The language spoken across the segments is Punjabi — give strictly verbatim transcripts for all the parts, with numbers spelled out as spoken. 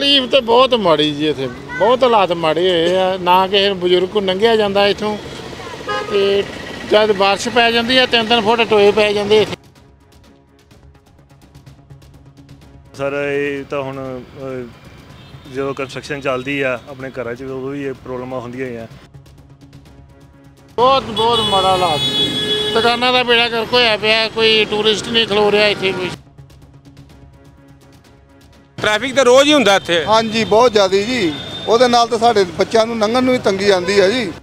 तकलीफ तो बहुत माड़ी जी, इतने बहुत हालात माड़े हुए आ ना किसी बजुर्ग को लंघिया जाता इतों, जब बारिश पै जाती है तीन तीन फुट टोए पै जाते। सर ये तो हुण जो कंस्ट्रक्शन चलती है अपने घर च उदों भी प्रॉब्लम होंदियां ही बहुत बहुत माड़ा हालात, दुकाना का बेड़ा गर्क होया पिया, कोई टूरिस्ट नहीं खलो रहा इत्थे कोई। ट्रैफिक तो रोज़ ही हुंदा इत्थे। हाँ जी बहुत ज़्यादा जी, ਉਹਦੇ ਨਾਲ ਤਾਂ ਸਾਡੇ ਬੱਚਿਆਂ ਨੂੰ ਲੰਘਣ ਨੂੰ ਹੀ ਤੰਗੀ ਆਉਂਦੀ ਹੈ ਜੀ।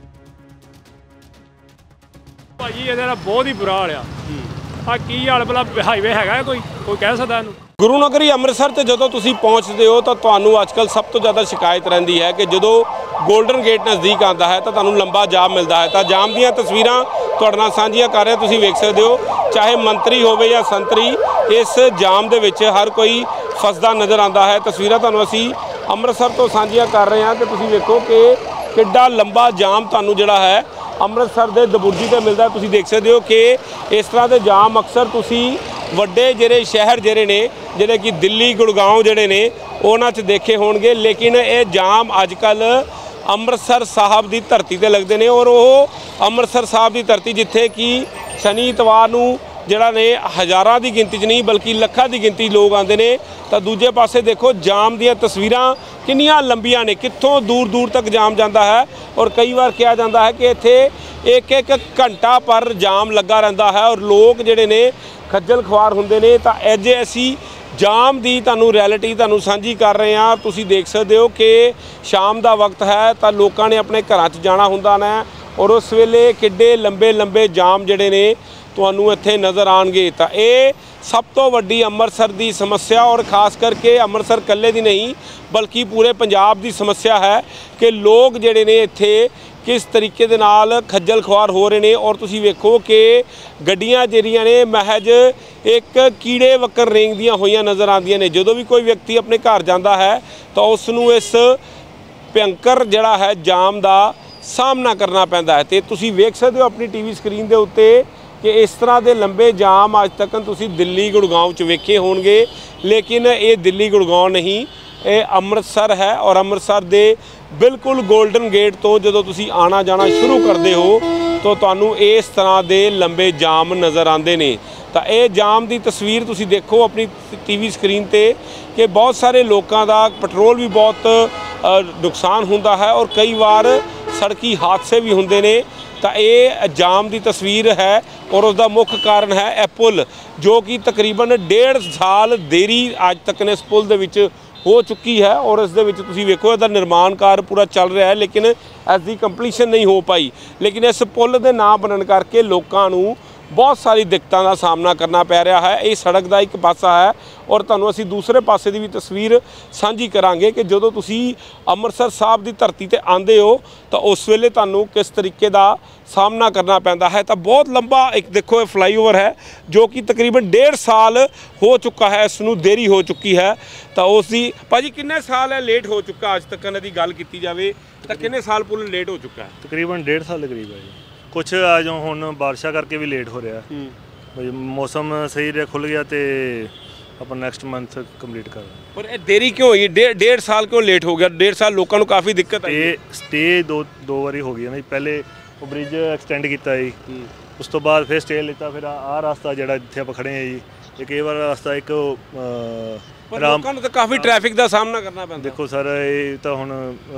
ਭਾਜੀ ਇਹਦਾ ਤਾਂ ਬਹੁਤ ਹੀ ਬੁਰਾ ਹਾਲ ਆ। ਆ ਕੀ ਹਾਲ ਭਲਾ ਹਾਈਵੇ ਹੈਗਾ ਕੋਈ ਕੋਈ ਕਹਿ ਸਕਦਾ ਇਹਨੂੰ। ਗੁਰੂ ਨਗਰੀ ਅੰਮ੍ਰਿਤਸਰ ਤੇ ਜਦੋਂ ਤੁਸੀਂ ਪਹੁੰਚਦੇ ਹੋ ਤਾਂ ਤੁਹਾਨੂੰ ਅੱਜਕੱਲ ਸਭ ਤੋਂ ਜ਼ਿਆਦਾ ਸ਼ਿਕਾਇਤ ਰਹਿੰਦੀ ਹੈ ਕਿ ਜਦੋਂ ਗੋਲਡਨ ਗੇਟ ਨਜ਼ਦੀਕ ਆਉਂਦਾ ਹੈ ਤਾਂ ਤੁਹਾਨੂੰ ਲੰਬਾ ਜਾਮ ਮਿਲਦਾ ਹੈ। ਤਾਂ ਜਾਮ ਦੀਆਂ ਤਸਵੀਰਾਂ ਤੁਹਾਡੇ ਨਾਲ ਸਾਂਝੀਆਂ ਕਰ ਰਹੇ ਤੁਸੀਂ ਵੇਖ ਸਕਦੇ ਹੋ, ਚਾਹੇ ਮੰਤਰੀ ਹੋਵੇ ਜਾਂ ਸੰਤਰੀ, ਇਸ ਜਾਮ ਦੇ ਵਿੱਚ ਹਰ ਕੋਈ ਫਸਦਾ ਨਜ਼ਰ ਆਉਂਦਾ ਹੈ। ਤਸਵੀਰਾਂ ਤੁਹਾਨੂੰ ਅਸੀਂ ਅੰਮ੍ਰਿਤਸਰ ਤੋਂ ਸਾਂਝੀਆਂ ਕਰ ਰਹੇ ਹਾਂ ਕਿ ਤੁਸੀਂ ਵੇਖੋ ਕਿ ਕਿੱਡਾ ਲੰਬਾ ਜਾਮ ਤੁਹਾਨੂੰ ਜਿਹੜਾ ਹੈ ਅੰਮ੍ਰਿਤਸਰ ਦੇ ਦਬੁਰਜੀ ਤੇ ਮਿਲਦਾ। ਤੁਸੀਂ ਦੇਖ ਸਕਦੇ ਹੋ ਕਿ ਇਸ ਤਰ੍ਹਾਂ ਦੇ ਜਾਮ ਅਕਸਰ ਤੁਸੀਂ ਵੱਡੇ ਜਿਹੜੇ ਸ਼ਹਿਰ ਜਿਹੜੇ ਨੇ, ਜਿਹੜੇ ਕਿ ਦਿੱਲੀ ਗੁੜਗਾਉਂ ਜਿਹੜੇ ਨੇ, ਉਹਨਾਂ 'ਚ ਦੇਖੇ ਹੋਣਗੇ, ਲੇਕਿਨ ਇਹ ਜਾਮ ਅੱਜ ਕੱਲ੍ਹ ਅੰਮ੍ਰਿਤਸਰ ਸਾਹਿਬ ਦੀ ਧਰਤੀ 'ਤੇ ਲੱਗਦੇ ਨੇ। ਔਰ ਉਹ ਅੰਮ੍ਰਿਤਸਰ ਸਾਹਿਬ ਦੀ ਧਰਤੀ ਜਿੱਥੇ ਕਿ ਸ਼ਨੀ ਇਤਵਾਰ ਨੂੰ ਜਿਹੜਾ ਨੇ ਹਜ਼ਾਰਾਂ ਦੀ ਗਿਣਤੀ 'ਚ ਨਹੀਂ ਬਲਕਿ ਲੱਖਾਂ ਦੀ ਗਿਣਤੀ ਲੋਕ ਆਉਂਦੇ ਨੇ। ਤਾਂ ਦੂਜੇ ਪਾਸੇ ਦੇਖੋ ਜਾਮ ਦੀਆਂ ਤਸਵੀਰਾਂ ਕਿੰਨੀਆਂ ਲੰਬੀਆਂ ਨੇ, ਕਿੱਥੋਂ ਦੂਰ ਦੂਰ ਤੱਕ ਜਾਮ ਜਾਂਦਾ ਹੈ। ਔਰ ਕਈ ਵਾਰ ਕਿਹਾ ਜਾਂਦਾ ਹੈ ਕਿ ਇੱਥੇ ਇੱਕ ਇੱਕ ਘੰਟਾ ਪਰ ਜਾਮ ਲੱਗਾ ਰਹਿੰਦਾ ਹੈ ਔਰ ਲੋਕ ਜਿਹੜੇ ਨੇ ਖੱਜਲ ਖੁਆਰ ਹੁੰਦੇ ਨੇ। ਤਾਂ ਅੱਜ ਅਸੀਂ ਜਾਮ ਦੀ ਤੁਹਾਨੂੰ ਰਿਐਲਿਟੀ ਤੁਹਾਨੂੰ ਸਾਂਝੀ ਕਰ ਰਹੇ ਹਾਂ। ਤੁਸੀਂ ਦੇਖ ਸਕਦੇ ਹੋ ਕਿ ਸ਼ਾਮ ਦਾ ਵਕਤ ਹੈ ਤਾਂ ਲੋਕਾਂ ਨੇ ਆਪਣੇ ਘਰਾਂ 'ਚ ਜਾਣਾ ਹੁੰਦਾ ਨਾ, ਔਰ ਉਸ ਵੇਲੇ ਕਿੱਡੇ ਲੰਬੇ ਲੰਬੇ ਜਾਮ ਜਿਹੜੇ ਨੇ ਤੁਹਾਨੂੰ ਇੱਥੇ ਨਜ਼ਰ ਆਉਣਗੇ। ਤਾਂ ਇਹ ਸਭ ਤੋਂ ਵੱਡੀ ਅੰਮ੍ਰਿਤਸਰ ਦੀ ਸਮੱਸਿਆ, ਔਰ ਖਾਸ ਕਰਕੇ ਅੰਮ੍ਰਿਤਸਰ ਇਕੱਲੇ ਦੀ ਨਹੀਂ ਬਲਕਿ ਪੂਰੇ ਪੰਜਾਬ ਦੀ ਸਮੱਸਿਆ ਹੈ ਕਿ ਲੋਕ ਜਿਹੜੇ ਨੇ ਇੱਥੇ ਕਿਸ ਤਰੀਕੇ ਦੇ ਨਾਲ ਖੱਜਲ ਖੁਆਰ ਹੋ ਰਹੇ ਨੇ। ਔਰ ਤੁਸੀਂ ਵੇਖੋ ਕਿ ਗੱਡੀਆਂ ਜਿਹੜੀਆਂ ਨੇ ਮਹਿਜ ਇੱਕ ਕੀੜੇ ਵਕਰ ਰੇਂਗਦੀਆਂ ਹੋਈਆਂ ਨਜ਼ਰ ਆਉਂਦੀਆਂ ਨੇ। ਜਦੋਂ ਵੀ ਕੋਈ ਵਿਅਕਤੀ ਆਪਣੇ ਘਰ ਜਾਂਦਾ ਹੈ ਤਾਂ ਉਸ ਨੂੰ ਇਸ ਭਿਅੰਕਰ ਜਿਹੜਾ ਹੈ ਜਾਮ ਦਾ ਸਾਹਮਣਾ ਕਰਨਾ ਪੈਂਦਾ ਹੈ। ਤੇ ਤੁਸੀਂ ਵੇਖ ਸਕਦੇ ਹੋ ਆਪਣੀ ਟੀਵੀ ਸਕਰੀਨ ਦੇ ਉੱਤੇ ਕਿ ਇਸ ਤਰ੍ਹਾਂ ਦੇ ਲੰਬੇ ਜਾਮ ਅੱਜ ਤੱਕ ਤੁਸੀਂ ਦਿੱਲੀ ਗੁੜਗਾਉਂ 'ਚ ਵੇਖੇ ਹੋਣਗੇ, ਲੇਕਿਨ ਇਹ ਦਿੱਲੀ ਗੁੜਗਾਉਂ ਨਹੀਂ, ਇਹ ਅੰਮ੍ਰਿਤਸਰ ਹੈ। ਔਰ ਅੰਮ੍ਰਿਤਸਰ ਦੇ ਬਿਲਕੁਲ ਗੋਲਡਨ ਗੇਟ ਤੋਂ ਜਦੋਂ ਤੁਸੀਂ ਆਣਾ ਜਾਣਾ ਸ਼ੁਰੂ ਕਰਦੇ ਹੋ ਤਾਂ ਤੁਹਾਨੂੰ ਇਸ ਤਰ੍ਹਾਂ ਦੇ ਲੰਬੇ ਜਾਮ ਨਜ਼ਰ ਆਉਂਦੇ ਨੇ। ਤਾਂ ਇਹ ਜਾਮ ਦੀ ਤਸਵੀਰ ਤੁਸੀਂ ਦੇਖੋ ਆਪਣੀ ਟੀਵੀ ਸਕਰੀਨ ਤੇ ਕਿ ਬਹੁਤ ਸਾਰੇ ਲੋਕਾਂ ਦਾ ਪੈਟਰੋਲ ਵੀ ਬਹੁਤ ਨੁਕਸਾਨ ਹੁੰਦਾ ਹੈ ਔਰ ਕਈ ਵਾਰ ਸੜਕੀ ਹਾਦਸੇ ਵੀ ਹੁੰਦੇ ਨੇ। ਤਾਂ ਇਹ ਜਾਮ ਦੀ ਤਸਵੀਰ ਹੈ ਔਰ ਉਸ ਦਾ ਮੁੱਖ ਕਾਰਨ ਹੈ ਇਹ ਪੁਲ, ਜੋ ਕਿ ਤਕਰੀਬਨ ਡੇਢ ਸਾਲ ਦੇਰੀ ਅੱਜ ਤੱਕ ਨੇ ਇਸ ਪੁਲ ਦੇ ਵਿੱਚ ਹੋ ਚੁੱਕੀ ਹੈ। ਔਰ ਇਸ ਦੇ ਵਿੱਚ ਤੁਸੀਂ ਵੇਖੋ ਇਹਦਾ ਨਿਰਮਾਣ ਕਾਰਜ ਪੂਰਾ ਚੱਲ ਰਿਹਾ ਹੈ, ਲੇਕਿਨ ਇਸ ਦੀ ਕੰਪਲੀਸ਼ਨ ਨਹੀਂ ਹੋ ਪਾਈ। ਲੇਕਿਨ ਇਸ ਪੁਲ ਦੇ ਨਾ ਬਣਨ ਕਰਕੇ ਲੋਕਾਂ ਨੂੰ ਬਹੁਤ ਸਾਰੀ ਦਿੱਕਤਾਂ ਦਾ ਸਾਹਮਣਾ ਕਰਨਾ ਪੈ ਰਿਹਾ ਹੈ। ਇਹ ਸੜਕ ਦਾ ਇੱਕ ਪਾਸਾ ਹੈ ਔਰ ਤੁਹਾਨੂੰ ਅਸੀਂ ਦੂਸਰੇ ਪਾਸੇ ਦੀ ਵੀ ਤਸਵੀਰ ਸਾਂਝੀ ਕਰਾਂਗੇ ਕਿ ਜਦੋਂ ਤੁਸੀਂ ਅੰਮ੍ਰਿਤਸਰ ਸਾਹਿਬ ਦੀ ਧਰਤੀ ਤੇ ਆਉਂਦੇ ਹੋ ਤਾਂ ਉਸ ਵੇਲੇ ਤੁਹਾਨੂੰ ਕਿਸ ਤਰੀਕੇ ਦਾ ਸਾਹਮਣਾ ਕਰਨਾ ਪੈਂਦਾ ਹੈ। ਤਾਂ ਬਹੁਤ ਲੰਬਾ ਇੱਕ ਦੇਖੋ ਇਹ ਫਲਾਈਓਵਰ ਹੈ ਜੋ ਕਿ ਤਕਰੀਬਨ ਡੇਢ ਸਾਲ ਹੋ ਚੁੱਕਾ ਹੈ, ਇਸ ਨੂੰ ਦੇਰੀ ਹੋ ਚੁੱਕੀ ਹੈ। ਤਾਂ ਉਸ ਦੀ ਭਾਜੀ ਕਿੰਨੇ ਸਾਲ ਹੈ ਲੇਟ ਹੋ ਚੁੱਕਾ ਅੱਜ ਤੱਕ ਇਹਨਾਂ ਦੀ ਗੱਲ ਕੀਤੀ ਜਾਵੇ ਤਾਂ ਕਿੰਨੇ ਸਾਲ ਪੁੱਲ ਲੇਟ ਹੋ ਚੁੱਕਾ ਹੈ? ਤਕਰੀਬਨ ਡੇਢ ਸਾਲ ਦੇ ਕਰੀਬ ਹੈ ਜੀ। ਕੁਛ ਆ ਜੋ ਹੁਣ ਬਾਰਿਸ਼ਾਂ ਕਰਕੇ ਵੀ ਲੇਟ ਹੋ ਰਿਹਾ, ਮੌਸਮ ਸਹੀ ਰਿਹਾ ਖੁੱਲ ਗਿਆ ਤੇ ਆਪਾਂ ਨੈਕਸਟ ਮੰਥ ਕੰਪਲੀਟ ਕਰ ਰਹੇ। ਪਰ ਇਹ ਦੇਰੀ ਕਿਉਂ ਹੋਈ? ਡੇਢ ਸਾਲ ਕਿਉਂ ਲੇਟ ਹੋ ਗਿਆ? ਡੇਢ ਸਾਲ ਲੋਕਾਂ ਨੂੰ ਕਾਫੀ ਦਿੱਕਤ ਆਈ। ਇਹ ਸਟੇ ਦੋ ਦੋ ਵਾਰੀ ਹੋ ਗਈ ਨਾ ਜੀ। ਪਹਿਲੇ ਉਹ ਬ੍ਰਿਜ ਐਕਸਟੈਂਡ ਕੀਤਾ ਜੀ, ਉਸ ਤੋਂ ਬਾਅਦ ਫਿਰ ਸਟੇ ਲਿੱਤਾ, ਫਿਰ ਆਹ ਰਸਤਾ ਜਿਹੜਾ ਜਿੱਥੇ ਆਪਾਂ ਖੜੇ ਹਾਂ ਜੀ, ਇੱਕ ਇਹ ਵਾਲਾ ਰਸਤਾ ਇੱਕ ਲੋਕਾਂ ਨੂੰ ਤਾਂ ਕਾਫੀ ਟ੍ਰੈਫਿਕ ਦਾ ਸਾਹਮਣਾ ਕਰਨਾ ਪੈਂਦਾ। ਦੇਖੋ ਸਰ ਇਹ ਤਾਂ ਹੁਣ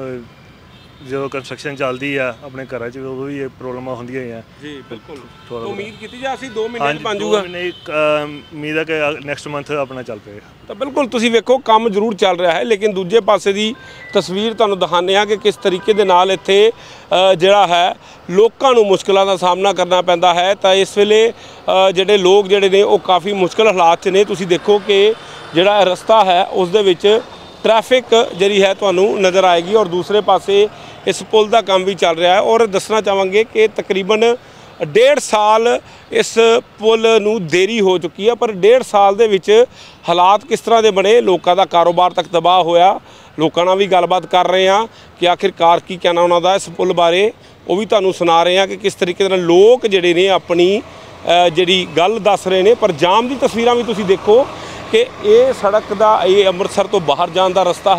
ਜਦੋਂ ਕੰਸਟਰਕਸ਼ਨ ਚੱਲਦੀ ਆ ਆਪਣੇ ਘਰਾਂ 'ਚ ਉਦੋਂ ਵੀ ਇਹ ਪ੍ਰੋਬਲਮਾਂ ਹੁੰਦੀਆਂ ਹੀ ਆ ਜੀ। ਬਿਲਕੁਲ ਉਮੀਦ ਕੀਤੀ ਜਾ ਅਸੀਂ ਦੋ ਮਹੀਨੇ 'ਚ ਬਣ ਜਾਊਗਾ। ਨਹੀਂ ਉਮੀਦ ਹੈ ਕਿ ਨੈਕਸਟ ਮੰਥ ਆਪਣਾ ਚੱਲ ਪਏਗਾ। ਤਾਂ ਬਿਲਕੁਲ ਤੁਸੀਂ ਵੇਖੋ ਕੰਮ ਜ਼ਰੂਰ ਚੱਲ ਰਿਹਾ ਹੈ, ਲੇਕਿਨ ਦੂਜੇ ਪਾਸੇ ਦੀ ਤਸਵੀਰ ਤੁਹਾਨੂੰ ਦਿਖਾਉਂਦੇ ਹਾਂ ਕਿ ਕਿਸ ਤਰੀਕੇ ਦੇ ਨਾਲ ਇੱਥੇ ਜਿਹੜਾ ਹੈ ਲੋਕਾਂ ਨੂੰ ਮੁਸ਼ਕਲਾਂ ਦਾ ਸਾਹਮਣਾ ਕਰਨਾ ਪੈਂਦਾ ਹੈ। ਤਾਂ ਇਸ ਵੇਲੇ ਜਿਹੜੇ ਲੋਕ ਜਿਹੜੇ ਨੇ ਉਹ ਕਾਫੀ ਮੁਸ਼ਕਲ ਹਾਲਾਤ 'ਚ ਨੇ। ਤੁਸੀਂ ਦੇਖੋ ਕਿ ਜਿਹੜਾ ਰਸਤਾ ਹੈ ਉਸ ਦੇ ਵਿੱਚ ਟ੍ਰੈਫਿਕ ਜਿਹੜੀ ਹੈ ਤੁਹਾਨੂੰ ਨਜ਼ਰ ਆਏਗੀ ਔਰ ਦੂਸਰੇ ਪਾਸੇ ਇਸ ਪੁਲ ਦਾ ਕੰਮ ਵੀ ਚੱਲ ਰਿਹਾ ਹੈ। ਔਰ ਦੱਸਣਾ ਚਾਹਾਂਗੇ ਕਿ ਤਕਰੀਬਨ ਡੇਢ ਸਾਲ ਇਸ ਪੁਲ ਨੂੰ ਦੇਰੀ ਹੋ ਚੁੱਕੀ ਹੈ, ਪਰ ਡੇਢ ਸਾਲ ਦੇ ਵਿੱਚ ਹਾਲਾਤ ਕਿਸ ਤਰ੍ਹਾਂ ਦੇ ਬਣੇ, ਲੋਕਾਂ ਦਾ ਕਾਰੋਬਾਰ ਤੱਕ ਤਬਾਹ ਹੋਇਆ। ਲੋਕਾਂ ਨਾਲ ਵੀ ਗੱਲਬਾਤ ਕਰ ਰਹੇ ਹਾਂ ਕਿ ਆਖਿਰਕਾਰ ਕੀ ਕਹਿਣਾ ਉਹਨਾਂ ਦਾ ਇਸ ਪੁਲ ਬਾਰੇ, ਉਹ ਵੀ ਤੁਹਾਨੂੰ ਸੁਣਾ ਰਹੇ ਹਾਂ ਕਿ ਕਿਸ ਤਰੀਕੇ ਨਾਲ ਲੋਕ ਜਿਹੜੇ ਨੇ ਆਪਣੀ ਜਿਹੜੀ ਗੱਲ ਦੱਸ ਰਹੇ ਨੇ। ਪਰ ਜਾਮ ਦੀ ਤਸਵੀਰਾਂ ਵੀ ਤੁਸੀਂ ਦੇਖੋ ਕਿ ਇਹ ਸੜਕ ਦਾ ਇਹ ਅੰਮ੍ਰਿਤਸਰ ਤੋਂ ਬਾਹਰ ਜਾਣ ਦਾ ਰਸਤਾ ਹੈ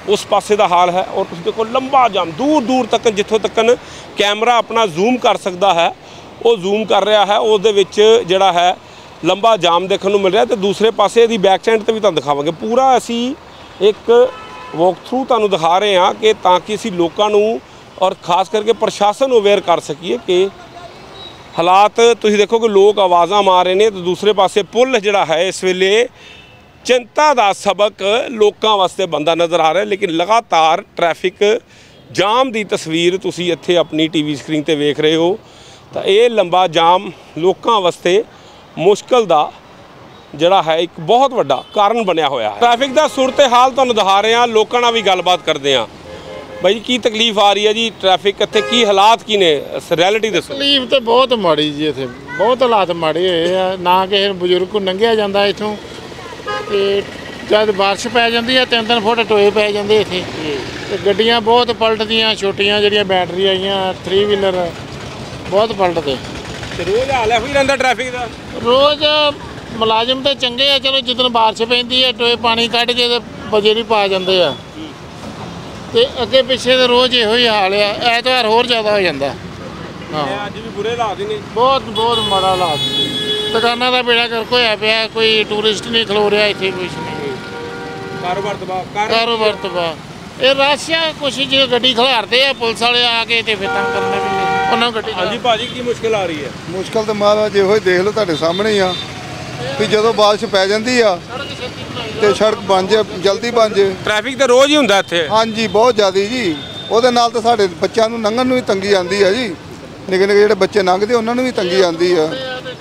उस पासे का हाल है। और तुसीं देखो लंबा जाम दूर दूर तक जिथों तक कैमरा अपना जूम कर सकता है वो जूम कर रहा है, उसदे विच जिहड़ा है लंबा जाम देखने को मिल रहा है। तो दूसरे पासे दी बैक साइड तो भी तुहानूं दिखावांगे पूरा असी एक वॉक थ्रू तुहानूं दिखा रहे हैं कि ताकि असी लोकां नूं और खास करके प्रशासन नूं अवेयर कर सकीए कि हालात तुसीं देखो कि लोग आवाज़ां मार रहे हैं। तो दूसरे पासे पुल जिहड़ा है इस वेले चिंता का सबक लोगों वास्ते बनता नज़र आ रहा है। लेकिन लगातार ट्रैफिक जाम की तस्वीर तुसी इत्थे अपनी टीवी स्क्रीन पर वेख रहे हो। तो ये लंबा जाम लोगों वास्ते मुश्किल का जिहड़ा है एक बहुत वड्डा कारण बनया होया है। ट्रैफिक का सूरत हाल तुहानूं दिखा रहे हैं, लोगों नाल भी गलबात करते हैं। भाई की तकलीफ आ रही है जी, ट्रैफिक इत्थे की हालात की ने रियलिटी दसो। तकलीफ तो बहुत माड़ी जी, इत्थे बहुत हालात माड़े होए आ, ना किसी बजुर्ग को लंघिया जाता इत्थों। ਤੇ ਜਦ ਬਾਰਿਸ਼ ਪੈ ਜਾਂਦੀ ਹੈ ਤਿੰਨ ਤਿੰਨ ਫੁੱਟ ਟੋਏ ਪੈ ਜਾਂਦੇ ਇੱਥੇ ਤੇ ਗੱਡੀਆਂ ਬਹੁਤ ਪਲਟਦੀਆਂ, ਛੋਟੀਆਂ ਜਿਹੜੀਆਂ ਬੈਟਰੀ ਆਈਆਂ ਥਰੀ ਵੀਲਰ ਬਹੁਤ ਪਲਟਦੇ। ਤੇ ਰੋਜ਼ ਹਾਲ ਇਹੋ ਹੀ ਰਹਿੰਦਾ ਟ੍ਰੈਫਿਕ ਦਾ। ਰੋਜ਼ ਮੁਲਾਜ਼ਮ ਤਾਂ ਚੰਗੇ ਆ, ਚਲੋ ਜਿੱਦਣ ਬਾਰਿਸ਼ ਪੈਂਦੀ ਹੈ ਟੋਏ ਪਾਣੀ ਕੱਢ ਕੇ ਤੇ ਬਜਰੀ ਪਾ ਜਾਂਦੇ ਆ। ਤੇ ਅੱਗੇ ਪਿੱਛੇ ਤਾਂ ਰੋਜ਼ ਇਹੋ ਹੀ ਹਾਲ ਆ, ਐਤਵਾਰ ਹੋਰ ਜ਼ਿਆਦਾ ਹੋ ਜਾਂਦਾ। ਹਾਂ ਅੱਜ ਵੀ ਬੁਰੇ ਹਾਲਾਤ ਨੇ, ਬਹੁਤ ਬਹੁਤ ਮਾੜਾ ਹਾਲਾਤ। ਦੁਕਾਨਾਂ ਦਾ ਬੇੜਾ ਗਰਕ ਹੋਇਆ ਪਿਆ, ਕੋਈ ਟੂਰਿਸਟ ਨਹੀਂ ਖਲੋ ਰਿਹਾ ਇੱਥੇ, ਕੁਛ ਨਹੀਂ। ਕਾਰੋਬਾਰ ਤਬਾਹ ਕਾਰੋਬਾਰ ਤਬਾਹ। ਇਹ ਰਾਸ਼ੀਆ ਕੁਛ ਜੇ ਗੱਡੀ ਖਿਲਾਰਦੇ ਆ ਪੁਲਿਸ ਵਾਲੇ ਆ ਕੇ ਤੇ ਫਿਰ ਤੰਗ ਕਰਨੇ ਵੀ ਉਹਨਾਂ ਗੱਡੀ। ਹਾਂਜੀ ਭਾਜੀ ਕੀ ਮੁਸ਼ਕਿਲ ਆ ਰਹੀ ਹੈ? ਮੁਸ਼ਕਲ ਤਾਂ ਮਹਾਰਾਜ ਇਹੋ ਹੀ ਦੇਖ ਲਓ ਤੁਹਾਡੇ ਸਾਹਮਣੇ ਹੀ ਆ ਵੀ ਜਦੋਂ ਬਾਰਿਸ਼ ਪੈ ਜਾਂਦੀ ਆ ਤੇ ਸੜਕ ਬਣ ਜੇ, ਜਲਦੀ ਬਣ ਜੇ। ਟ੍ਰੈਫਿਕ ਤਾਂ ਰੋਜ਼ ਹੀ ਹੁੰਦਾ ਇੱਥੇ। ਹਾਂਜੀ ਬਹੁਤ ਜ਼ਿਆਦਾ ਜੀ, ਉਹਦੇ ਨਾਲ ਤਾਂ ਸਾਡੇ ਬੱਚਿਆਂ ਨੂੰ ਲੰਘਣ ਨੂੰ ਵੀ ਤੰਗੀ ਆਉਂਦੀ ਆ ਜੀ। ਨਿੱਕੇ ਨਿੱਕੇ ਜਿਹੜੇ ਬੱਚੇ ਲੰਘਦੇ ਉਹਨਾਂ ਨੂੰ ਵੀ ਤੰਗੀ ਆਉਂਦੀ ਆ।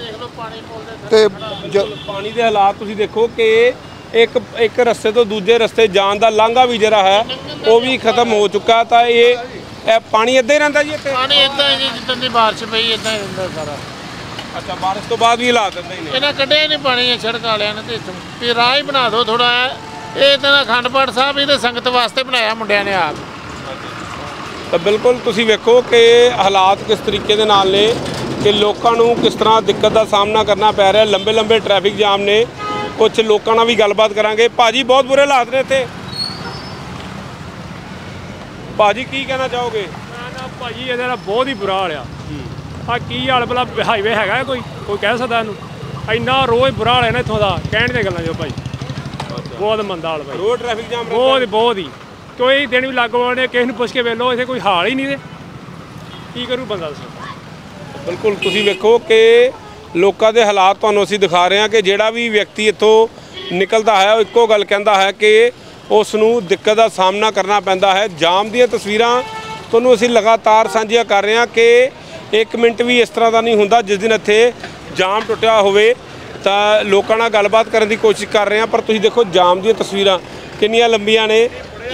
ਤੇ ਪਾਣੀ ਦੇ ਹਾਲਾਤ ਤੁਸੀਂ ਦੇਖੋ ਕਿ ਇੱਕ ਇੱਕ ਰਸਤੇ ਤੋਂ ਦੂਜੇ ਰਸਤੇ ਜਾਣ ਦਾ ਲਾਂਘਾ ਵੀ ਜਿਹੜਾ ਹੈ ਉਹ ਵੀ ਖਤਮ ਹੋ ਚੁੱਕਾ। ਤਾਂ ਇਹ ਇਹ ਪਾਣੀ ਇੱਦਾਂ ਹੀ ਰਹਿੰਦਾ ਜੀ ਇੱਥੇ? ਪਾਣੀ ਇੱਦਾਂ ਹੀ ਜੀ, ਜਿੱਦਾਂ ਦੀ ਬਾਰਿਸ਼ ਪਈ ਇੱਦਾਂ ਹੀ ਰਹਿੰਦਾ ਸਾਰਾ। ਅੱਛਾ, ਬਾਰਿਸ਼ ਤੋਂ ਬਾਅਦ ਵੀ ਹਾਲਾਤ ਇੱਦਾਂ ਹੀ ਨੇ? ਇਹਨਾਂ ਕੱਢਿਆ ਨਹੀਂ ਪਾਣੀ ਸੜਕ ਵਾਲਿਆਂ ਨੇ ਤੇ ਇੱਥੋਂ ਵੀ ਰਾਹ ਹੀ ਬਣਾ ਦਿਓ ਥੋੜਾ। ਇਹ ਤਾਂ ਅਖੰਡ ਪਾਠ ਸਾਹਿਬ ਇਹਦੇ ਸੰਗਤ ਵਾਸਤੇ ਬਣਾਇਆ ਮੁੰਡਿਆਂ ਨੇ ਆਪ। ਤਾਂ ਬਿਲਕੁਲ ਤੁਸੀਂ ਵੇਖੋ ਕਿ ਹਾਲਾਤ ਕਿਸ ਤਰੀਕੇ ਦੇ ਨਾਲ ਨੇ ਕਿ ਲੋਕਾਂ ਨੂੰ ਕਿਸ ਤਰ੍ਹਾਂ ਦਿੱਕਤ ਦਾ ਸਾਹਮਣਾ ਕਰਨਾ ਪੈ ਰਿਹਾ। ਲੰਬੇ ਲੰਬੇ ਟ੍ਰੈਫਿਕ ਜਾਮ ਨੇ। ਕੁਝ ਲੋਕਾਂ ਨਾਲ ਵੀ ਗੱਲਬਾਤ ਕਰਾਂਗੇ। ਭਾਜੀ ਬਹੁਤ ਬੁਰੇ ਹਾਲਾਤ ਨੇ ਇੱਥੇ। ਭਾਜੀ ਕੀ ਕਹਿਣਾ ਚਾਹੋਗੇ? ਨਾ ਭਾਜੀ ਇਹਦਾ ਤਾਂ ਬਹੁਤ ਹੀ ਬੁਰਾ ਹਾਲ ਆ। ਆ ਕੀ ਹਾਲ ਭਲਾ ਹਾਈਵੇ ਹੈਗਾ ਕੋਈ ਕੋਈ ਕਹਿ ਸਕਦਾ ਇਹਨੂੰ? ਇੰਨਾ ਰੋਜ਼ ਬੁਰਾ ਹਾਲ ਹੈ ਨਾ ਇੱਥੋਂ ਦਾ, ਕਹਿਣ ਦੀਆਂ ਗੱਲਾਂ ਜੋ ਭਾਈ। ਬਹੁਤ ਮੰਦਾ ਹਾਲ ਭਾਈ, ਰੋਡ ਟ੍ਰੈਫਿਕ ਜਾਮ ਬਹੁਤ ਬਹੁਤ ਹੀ। ਕੋਈ ਦਿਨ ਵੀ ਲੱਗ ਆਉਣੇ, ਕਿਸੇ ਨੂੰ ਪੁੱਛ ਕੇ ਵੇਖ ਲਓ ਇੱਥੇ ਕੋਈ ਹਾਲ ਹੀ ਨਹੀਂ। ਤੇ ਕੀ ਕਰੂ ਬੰਦਾ ਦੱਸੋ। ਬਿਲਕੁਲ ਤੁਸੀਂ ਵੇਖੋ ਕਿ ਲੋਕਾਂ ਦੇ ਹਾਲਾਤ ਤੁਹਾਨੂੰ ਅਸੀਂ ਦਿਖਾ ਰਹੇ ਹਾਂ ਕਿ ਜਿਹੜਾ ਵੀ ਵਿਅਕਤੀ ਇੱਥੋਂ ਨਿਕਲਦਾ ਹੈ ਉਹ ਇੱਕੋ ਗੱਲ ਕਹਿੰਦਾ ਹੈ ਕਿ ਉਸ ਨੂੰ ਦਿੱਕਤ ਦਾ ਸਾਹਮਣਾ ਕਰਨਾ ਪੈਂਦਾ ਹੈ। ਜਾਮ ਦੀਆਂ ਤਸਵੀਰਾਂ ਤੁਹਾਨੂੰ ਅਸੀਂ ਲਗਾਤਾਰ ਸਾਂਝੀਆਂ ਕਰ ਰਹੇ ਹਾਂ ਕਿ ਇੱਕ ਮਿੰਟ ਵੀ ਇਸ ਤਰ੍ਹਾਂ ਦਾ ਨਹੀਂ ਹੁੰਦਾ ਜਿਸ ਦਿਨ ਇੱਥੇ ਜਾਮ ਟੁੱਟਿਆ ਹੋਵੇ। ਤਾਂ ਲੋਕਾਂ ਨਾਲ ਗੱਲਬਾਤ ਕਰਨ ਦੀ ਕੋਸ਼ਿਸ਼ ਕਰ ਰਹੇ ਹਾਂ, ਪਰ ਤੁਸੀਂ ਦੇਖੋ ਜਾਮ ਦੀਆਂ ਤਸਵੀਰਾਂ ਕਿੰਨੀਆਂ ਲੰਬੀਆਂ ਨੇ।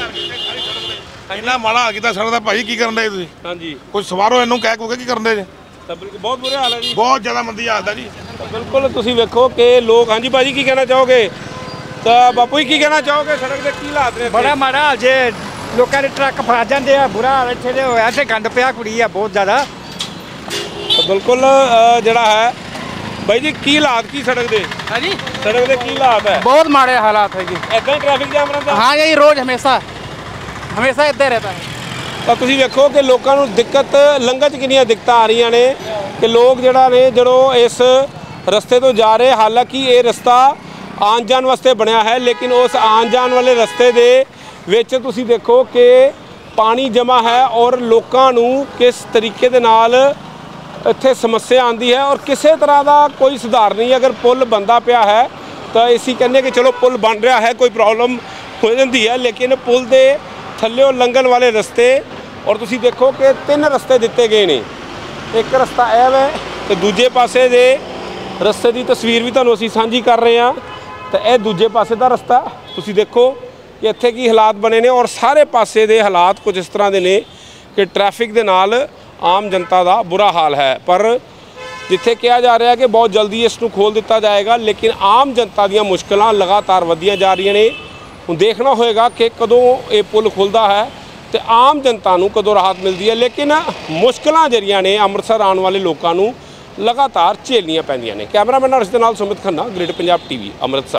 ਇੰਨਾ ਮਾੜਾ ਹਾਲ ਕੀਤਾ ਸੜਕ ਦਾ ਭਾਈ, ਕੀ ਕਰਨ ਦੇ ਤੁਸੀਂ? ਹਾਂਜੀ, ਕੁਝ ਸਵਾਰੋ ਇਹਨੂੰ, ਕਹਿ ਕੋ ਕੇ ਕੀ ਕਰਨ ਦੇ? ਤਾਂ ਬਿਲਕੁਲ ਬਹੁਤ ਬੁਰੇ ਹਾਲ ਹੈ ਜੀ, ਬਹੁਤ ਜ਼ਿਆਦਾ ਮੰਦੀ ਹਾਲਤ ਹੈ ਜੀ। ਬਿਲਕੁਲ ਤੁਸੀਂ ਵੇਖੋ ਕਿ ਲੋਕ। ਹਾਂਜੀ ਭਾਜੀ ਕੀ ਕਹਿਣਾ ਚਾਹੋਗੇ? ਤਾਂ ਬਾਪੂ ਜੀ ਕੀ ਕਹਿਣਾ ਚਾਹੋਗੇ? ਸੜਕ ਦੇ ਕੀ ਹਾਲਾਤ ਨੇ? ਬੜਾ ਮਾੜਾ ਹਾਲ ਜੇ, ਲੋਕਾਂ ਦੇ ਟਰੱਕ ਫਸ ਜਾਂਦੇ ਆ, ਬੁਰਾ ਹਾਲ ਇੱਥੇ ਦੇ ਹੋਇਆ। ਤੇ ਗੰਦ ਪਿਆ ਕੁੜੀ ਆ ਬਹੁਤ ਜ਼ਿਆਦਾ। ਬਿਲਕੁਲ ਜਿਹੜਾ ਹੈ ਬਾਈ ਜੀ ਕੀ ਹਾਲਾਤ ਕੀ ਸੜਕ ਦੇ? ਹਾਂਜੀ, ਸੜਕ ਦੇ ਕੀ ਹਾਲਾਤ ਹੈ? ਬਹੁਤ ਮਾੜੇ ਹਾਲਾਤ ਹੈ ਜੀ। ਇੱਦਾਂ ਹੀ ਟ੍ਰੈਫਿਕ ਜਾਮ ਰਹਿੰਦਾ? ਹਾਂ ਜੀ, ਰੋਜ਼ ਹਮੇਸ਼ਾ ਹਮੇਸ਼ਾ ਇੱਦਾਂ ਰਹਿੰਦਾ ਹੈ। ਤਾਂ ਤੁਸੀਂ ਵੇਖੋ ਕਿ ਲੋਕਾਂ ਨੂੰ ਦਿੱਕਤ ਲੰਘਣ 'ਚ ਕਿੰਨੀਆਂ ਦਿੱਕਤਾਂ ਆ ਰਹੀਆਂ ਨੇ ਕਿ ਲੋਕ ਜਿਹੜਾ ਨੇ ਜਦੋਂ ਇਸ ਰਸਤੇ ਤੋਂ ਜਾ ਰਹੇ, ਹਾਲਾਂਕਿ ਇਹ ਰਸਤਾ ਆਉਣ ਜਾਣ ਵਾਸਤੇ ਬਣਿਆ ਹੈ, ਲੇਕਿਨ ਉਸ ਆਉਣ ਜਾਣ ਵਾਲੇ ਰਸਤੇ ਦੇ ਵਿੱਚ ਤੁਸੀਂ ਦੇਖੋ ਕਿ ਪਾਣੀ ਜਮ੍ਹਾਂ ਹੈ ਔਰ ਲੋਕਾਂ ਨੂੰ ਕਿਸ ਤਰੀਕੇ ਦੇ ਨਾਲ ਇੱਥੇ ਸਮੱਸਿਆ ਆਉਂਦੀ ਹੈ ਔਰ ਕਿਸੇ ਤਰ੍ਹਾਂ ਦਾ ਕੋਈ ਸੁਧਾਰ ਨਹੀਂ। ਅਗਰ ਪੁਲ ਬਣਦਾ ਪਿਆ ਹੈ ਤਾਂ ਅਸੀਂ ਕਹਿੰਦੇ ਕਿ ਚਲੋ ਪੁਲ ਬਣ ਰਿਹਾ ਹੈ, ਕੋਈ ਪ੍ਰੋਬਲਮ ਹੋ ਜਾਂਦੀ ਹੈ, ਲੇਕਿਨ ਪੁਲ ਦੇ ਥੱਲਿਓਂ ਲੰਘਣ ਵਾਲੇ ਰਸਤੇ ਔਰ ਤੁਸੀਂ ਦੇਖੋ ਕਿ ਤਿੰਨ ਰਸਤੇ ਦਿੱਤੇ ਗਏ ਨੇ। ਇੱਕ ਰਸਤਾ ਇਹ ਹੈ ਤੇ ਦੂਜੇ ਪਾਸੇ ਦੇ ਰਸਤੇ ਦੀ ਤਸਵੀਰ ਵੀ ਤੁਹਾਨੂੰ ਅਸੀਂ ਸਾਂਝੀ ਕਰ ਰਹੇ ਹਾਂ। ਤਾਂ ਇਹ ਦੂਜੇ ਪਾਸੇ ਦਾ ਰਸਤਾ ਤੁਸੀਂ ਦੇਖੋ ਕਿ ਇੱਥੇ ਕੀ ਹਾਲਾਤ ਬਣੇ ਨੇ ਔਰ ਸਾਰੇ ਪਾਸੇ ਦੇ ਹਾਲਾਤ ਕੁਝ ਇਸ ਤਰ੍ਹਾਂ ਦੇ ਨੇ ਕਿ ਟ੍ਰੈਫਿਕ ਦੇ ਨਾਲ ਆਮ ਜਨਤਾ ਦਾ ਬੁਰਾ ਹਾਲ ਹੈ। ਪਰ ਜਿੱਥੇ ਕਿਹਾ ਜਾ ਰਿਹਾ ਕਿ ਬਹੁਤ ਜਲਦੀ ਇਸ ਨੂੰ ਖੋਲ੍ਹ ਦਿੱਤਾ ਜਾਏਗਾ, ਲੇਕਿਨ ਆਮ ਜਨਤਾ ਦੀਆਂ ਮੁਸ਼ਕਲਾਂ ਲਗਾਤਾਰ ਵਧੀਆਂ ਜਾ ਰਹੀਆਂ ਨੇ। ਹੁਣ ਦੇਖਣਾ ਹੋਏਗਾ ਕਿ ਕਦੋਂ ਇਹ ਪੁਲ ਖੁੱਲ੍ਹਦਾ ਹੈ ਤੇ ਆਮ ਜਨਤਾ ਨੂੰ ਕਦੋਂ ਰਾਹਤ ਮਿਲਦੀ ਹੈ। ਲੇਕਿਨ ਮੁਸ਼ਕਲਾਂ ਜਿਹੜੀਆਂ ਨੇ ਅੰਮ੍ਰਿਤਸਰ ਆਉਣ ਵਾਲੇ ਲੋਕਾਂ ਨੂੰ ਲਗਾਤਾਰ ਝੇਲਣੀਆਂ ਪੈਂਦੀਆਂ ਨੇ। ਕੈਮਰਾਮੈਨ ਅਰਸ਼ ਦੇ ਨਾਲ ਸੁਮਿਤ ਖੰਨਾ, ਗ੍ਰੇਟ ਪੰਜਾਬ ਟੀਵੀ, ਅੰਮ੍ਰਿਤਸਰ।